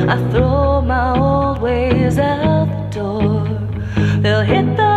I throw my old ways out the door. They'll hit the